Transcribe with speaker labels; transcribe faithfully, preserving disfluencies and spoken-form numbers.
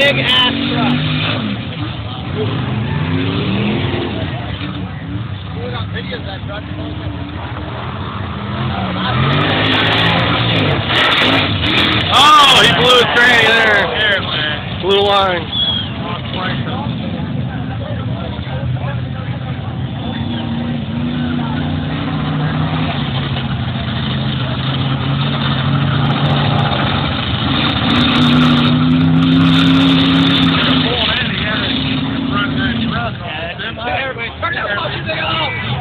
Speaker 1: big ass truck. We got videos of that truck.
Speaker 2: Oh, he blew a tranny there. Blew a line.
Speaker 1: Everybody turn that fucking thing off!